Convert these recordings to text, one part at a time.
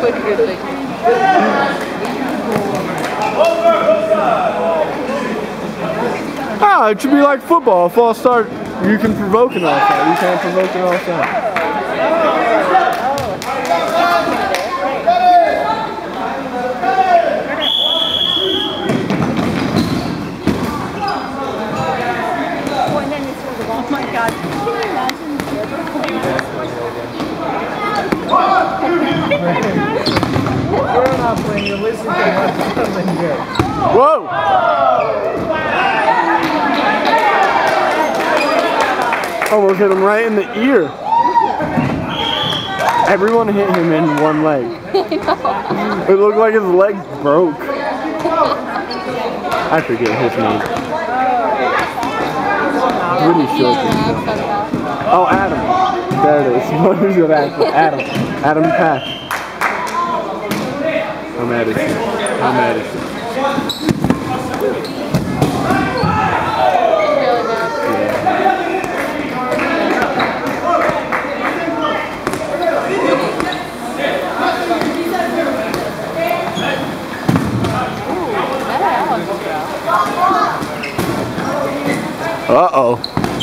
Ah, it should be like football. False start, you can provoke an offside. You can't provoke an offside. Oh my God. Can you imagine You're not playing, you're listening to something good. Whoa! Almost hit him right in the ear. Everyone hit him in one leg. It looked like his leg broke. I forget his name. Pretty sure. Oh, Adam. There it is. Who's your accent? Adam. Adam Pack. I'm mad at you. I'm mad at you. Uh-oh.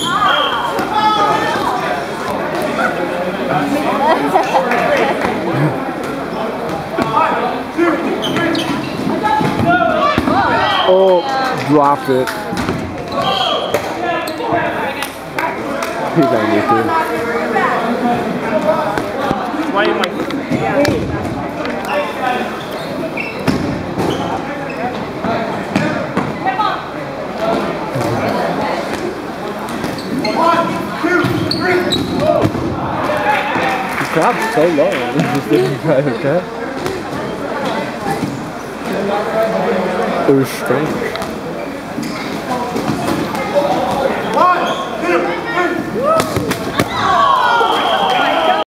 Oh, dropped it. He's angry too. Why am I? The crowd's so low. It's just didn't try to cut. It was strange.